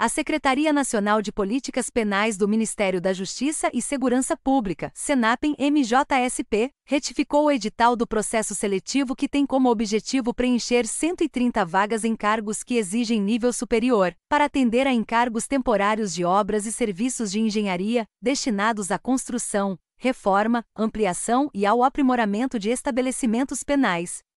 A Secretaria Nacional de Políticas Penais do Ministério da Justiça e Segurança Pública, Senapem-MJSP, retificou o edital do processo seletivo que tem como objetivo preencher 130 vagas em cargos que exigem nível superior, para atender a encargos temporários de obras e serviços de engenharia, destinados à construção, reforma, ampliação e ao aprimoramento de estabelecimentos penais.